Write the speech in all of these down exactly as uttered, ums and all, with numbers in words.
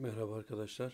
Merhaba arkadaşlar.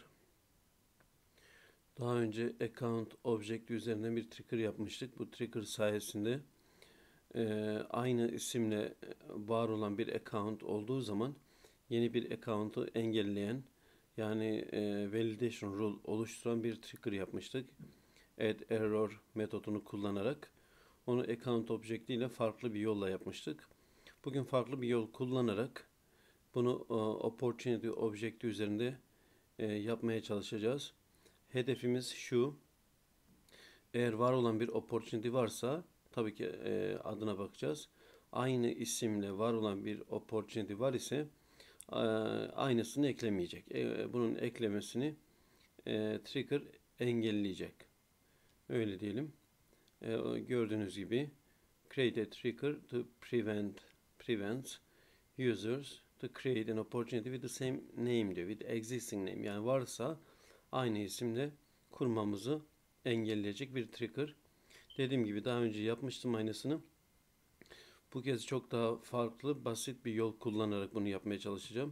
Daha önce account object üzerinden bir trigger yapmıştık. Bu trigger sayesinde e, aynı isimle var olan bir account olduğu zaman yeni bir account'u engelleyen yani e, validation rule oluşturan bir trigger yapmıştık. Add error metodunu kullanarak onu account object ile farklı bir yolla yapmıştık. Bugün farklı bir yol kullanarak bunu e, opportunity object üzerinde e, yapmaya çalışacağız. Hedefimiz şu: eğer var olan bir opportunity varsa tabii ki e, adına bakacağız. Aynı isimle var olan bir opportunity var ise e, aynısını eklemeyecek. E, bunun eklemesini e, trigger engelleyecek. Öyle diyelim. E, gördüğünüz gibi create a trigger to prevent prevents users to create an opportunity with the same name diyor. With existing name. Yani varsa aynı isimle kurmamızı engelleyecek bir trigger. Dediğim gibi daha önce yapmıştım aynısını. Bu kez çok daha farklı, basit bir yol kullanarak bunu yapmaya çalışacağım.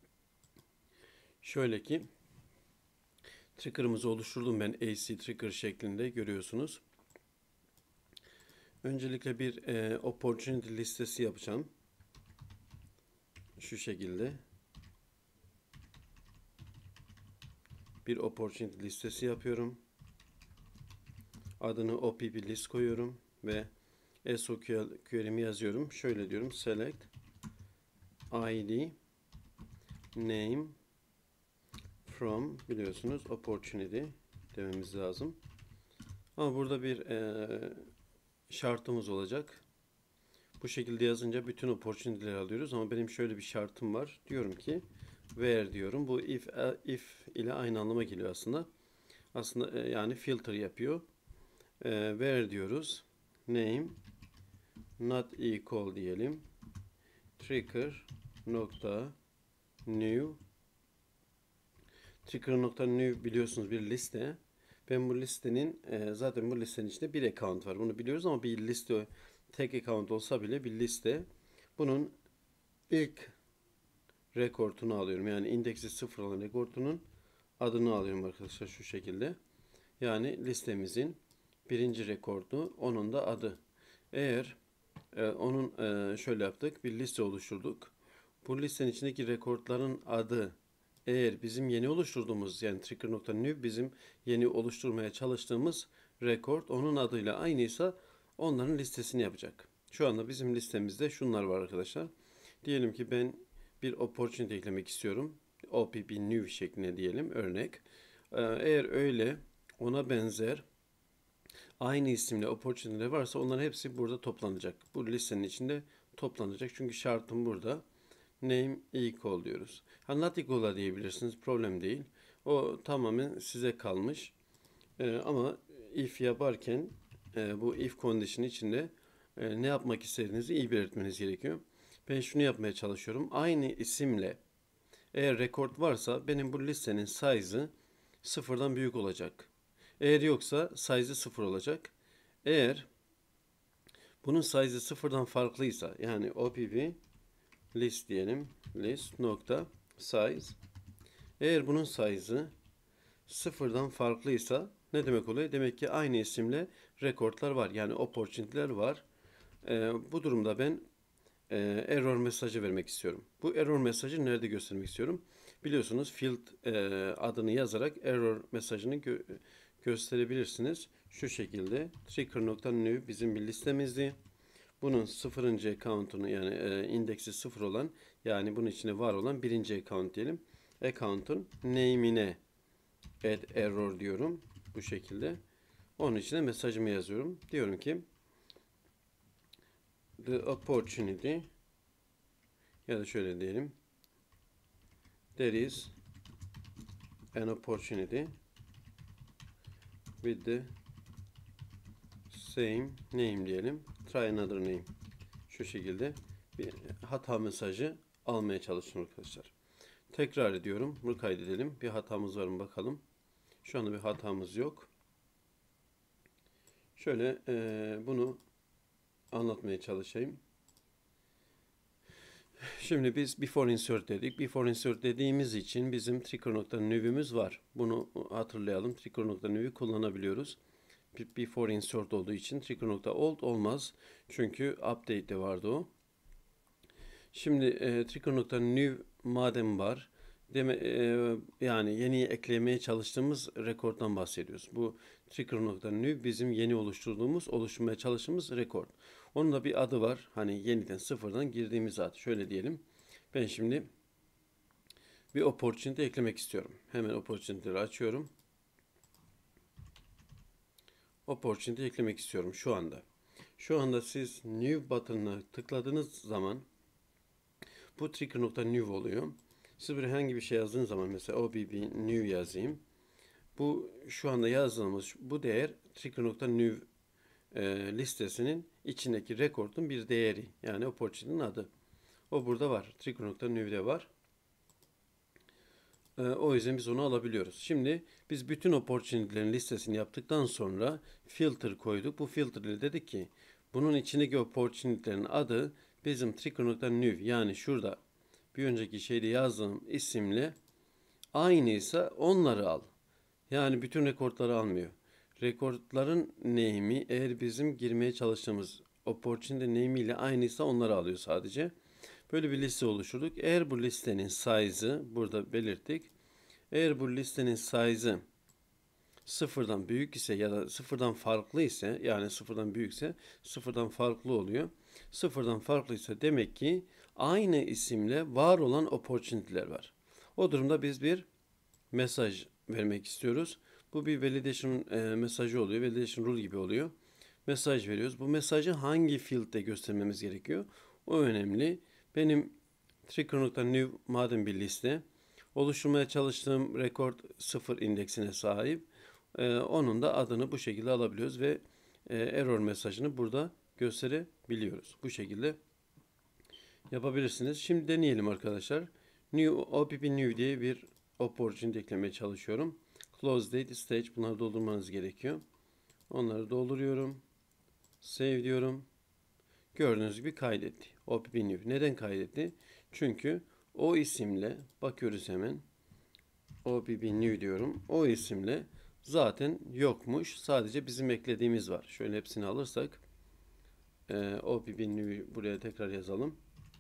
Şöyle ki trigger'ımızı oluşturdum ben A C trigger şeklinde, görüyorsunuz. Öncelikle bir e, opportunity listesi yapacağım. Şu şekilde. Bir opportunity listesi yapıyorum. Adını O P P list koyuyorum ve S Q L query'mi yazıyorum. Şöyle diyorum: select I D name from, biliyorsunuz opportunity dememiz lazım. Ama burada bir e, şartımız olacak. Bu şekilde yazınca bütün opportunity'leri alıyoruz ama benim şöyle bir şartım var. Diyorum ki where diyorum. Bu if if ile aynı anlama geliyor aslında. Aslında e, yani filter yapıyor. E, where diyoruz. Name not equal diyelim. Trigger nokta new. Trigger nokta new biliyorsunuz bir liste. Ben bu listenin e, zaten bu listenin içinde bir account var. Bunu biliyoruz ama bir liste, tek account olsa bile bir liste. Bunun ilk rekordunu alıyorum. Yani indeksi sıfır olan rekordunun adını alıyorum arkadaşlar şu şekilde. Yani listemizin birinci rekordu, onun da adı. Eğer e, onun e, şöyle yaptık, bir liste oluşturduk. Bu listenin içindeki rekordların adı eğer bizim yeni oluşturduğumuz, yani trigger.new bizim yeni oluşturmaya çalıştığımız rekord onun adıyla aynıysa onların listesini yapacak. Şu anda bizim listemizde şunlar var arkadaşlar. Diyelim ki ben bir opportunity eklemek istiyorum. O P P new şeklinde diyelim, örnek. Ee, Eğer öyle ona benzer aynı isimli opportunity'ler varsa onların hepsi burada toplanacak. Bu listenin içinde toplanacak. Çünkü şartım burada. Name equal diyoruz. Ha, not equal da diyebilirsiniz. Problem değil. O tamamen size kalmış. Ee, ama if yaparken e, bu if condition içinde e, ne yapmak istediğinizi iyi belirtmeniz gerekiyor. Ben şunu yapmaya çalışıyorum. Aynı isimle eğer rekord varsa benim bu listenin size'ı sıfırdan büyük olacak. Eğer yoksa size'ı sıfır olacak. Eğer bunun size'ı sıfırdan farklıysa, yani O P P list diyelim, list nokta size. Eğer bunun size'ı sıfırdan farklıysa ne demek oluyor? Demek ki aynı isimle rekordlar var. Yani opportunity'ler var. Ee, bu durumda ben e, error mesajı vermek istiyorum. Bu error mesajı nerede göstermek istiyorum? Biliyorsunuz field e, adını yazarak error mesajını gö gösterebilirsiniz. Şu şekilde trigger.new bizim bir listemizdi. Bunun sıfırıncı account'unu, yani e, indeksi sıfır olan, yani bunun içinde var olan birinci account diyelim. Account'un name'ine add error diyorum. Bu şekilde. Onun içine mesajımı yazıyorum. Diyorum ki the opportunity, ya da şöyle diyelim, there is an opportunity with the same name diyelim. Try another name. Şu şekilde bir hata mesajı almaya çalışın arkadaşlar. Tekrar ediyorum. Bunu kaydedelim. Bir hatamız var mı bakalım. Şu anda bir hatamız yok. Şöyle e, bunu anlatmaya çalışayım. Şimdi biz before insert dedik. Before insert dediğimiz için bizim trigger.new'ümüz var. Bunu hatırlayalım. Trigger.new'ü kullanabiliyoruz. Before insert olduğu için trigger.old olmaz. Çünkü update'de vardı o. Şimdi e, trigger.new madem var, deme, e, yani yeni eklemeye çalıştığımız rekorttan bahsediyoruz. Bu trigger.new bizim yeni oluşturduğumuz, oluşturmaya çalıştığımız rekord. Onun da bir adı var. Hani yeniden sıfırdan girdiğimiz ad. Şöyle diyelim. Ben şimdi bir opportunity eklemek istiyorum. Hemen opportunity'leri açıyorum. Opportunity eklemek istiyorum şu anda. Şu anda siz new butonuna tıkladığınız zaman bu trigger.new oluyor. Siz buraya herhangi bir şey yazdığınız zaman, mesela obb new yazayım. Bu şu anda yazdığımız bu değer trigger.new e, listesinin içindeki rekordun bir değeri. Yani opportunity'nin adı. O burada var. Trigger.new'de var. E, o yüzden biz onu alabiliyoruz. Şimdi biz bütün opportunity'lerin listesini yaptıktan sonra filter koyduk. Bu filter ile dedik ki bunun içindeki opportunity'lerin adı bizim trigger.new, yani şurada bir önceki şeyde yazdığım isimle aynıysa onları al. Yani bütün rekortları almıyor. Rekortların name'i eğer bizim girmeye çalıştığımız opportunity name ile aynıysa onları alıyor sadece. Böyle bir liste oluşturduk. Eğer bu listenin size'ı burada belirttik. Eğer bu listenin size'ı sıfırdan büyük ise ya da sıfırdan farklı ise, yani sıfırdan büyükse sıfırdan farklı oluyor. Sıfırdan farklıysa demek ki aynı isimle var olan opportunity'ler var. O durumda biz bir mesaj vermek istiyoruz. Bu bir validation e, mesajı oluyor. Validation rule gibi oluyor. Mesaj veriyoruz. Bu mesajı hangi field'de göstermemiz gerekiyor? O önemli. Benim trigger.new madem bir liste, oluşturmaya çalıştığım rekord sıfır indeksine sahip. E, onun da adını bu şekilde alabiliyoruz ve e, error mesajını burada gösterebiliyoruz. Bu şekilde yapabilirsiniz. Şimdi deneyelim arkadaşlar. New opp new diye bir opportunity eklemeye çalışıyorum. Close date, stage, bunları doldurmanız gerekiyor. Onları dolduruyorum. Save diyorum. Gördüğünüz gibi kaydetti. opp new. Neden kaydetti? Çünkü o isimle bakıyoruz hemen. opp new diyorum. O isimle zaten yokmuş. Sadece bizim eklediğimiz var. Şöyle hepsini alırsak e, opp new'yu buraya tekrar yazalım.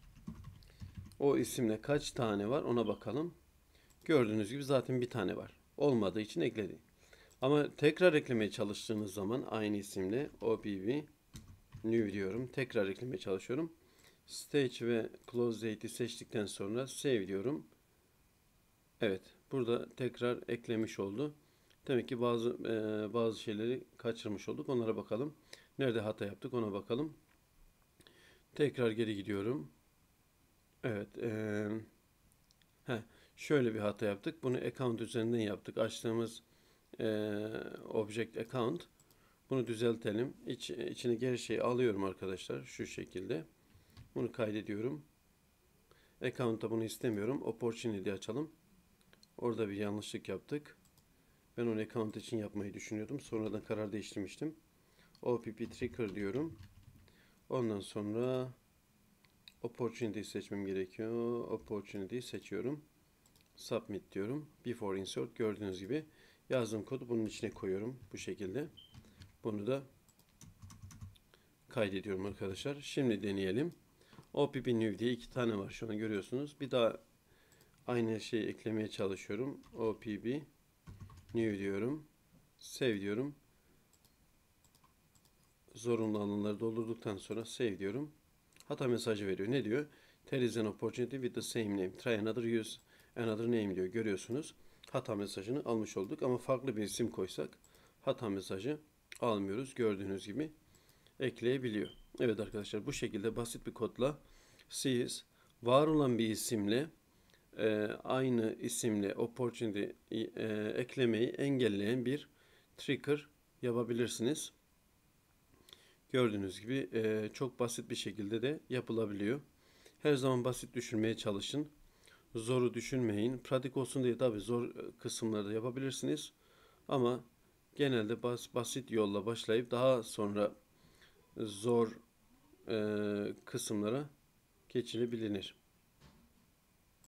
O isimle kaç tane var ona bakalım. Gördüğünüz gibi zaten bir tane var. Olmadığı için ekledi. Ama tekrar eklemeye çalıştığınız zaman aynı isimle opp new diyorum. Tekrar eklemeye çalışıyorum. Stage ve close date'i seçtikten sonra save diyorum. Evet, burada tekrar eklemiş oldu. Demek ki bazı e, bazı şeyleri kaçırmış olduk. Onlara bakalım. Nerede hata yaptık ona bakalım. Tekrar geri gidiyorum. Evet. E, heh, şöyle bir hata yaptık. Bunu account üzerinden yaptık. Açtığımız e, object account. Bunu düzeltelim. İç, içine geri şey alıyorum arkadaşlar. Şu şekilde. Bunu kaydediyorum. Account'ta bunu istemiyorum. Opportunity açalım. Orada bir yanlışlık yaptık. Ben onu account için yapmayı düşünüyordum. Sonradan karar değiştirmiştim. opp trigger diyorum. Ondan sonra opportunity seçmem gerekiyor. Opportunity seçiyorum. Submit diyorum. Before insert, gördüğünüz gibi yazdığım kodu bunun içine koyuyorum. Bu şekilde. Bunu da kaydediyorum arkadaşlar. Şimdi deneyelim. opp new diye iki tane var. Şu an görüyorsunuz. Bir daha aynı şeyi eklemeye çalışıyorum. opp new diyorum. Save diyorum. Zorunlu alanları doldurduktan sonra save diyorum. Hata mesajı veriyor. Ne diyor? There is an opportunity with the same name. Try another use another name diyor. Görüyorsunuz. Hata mesajını almış olduk ama farklı bir isim koysak hata mesajı almıyoruz. Gördüğünüz gibi ekleyebiliyor. Evet arkadaşlar, bu şekilde basit bir kodla siz var olan bir isimle e, aynı isimle opportunity e, eklemeyi engelleyen bir trigger yapabilirsiniz. Gördüğünüz gibi e, çok basit bir şekilde de yapılabiliyor. Her zaman basit düşünmeye çalışın. Zoru düşünmeyin. Pratik olsun diye tabii zor kısımları da yapabilirsiniz. Ama genelde bas, basit yolla başlayıp daha sonra zor e, kısımlara geçilebilir.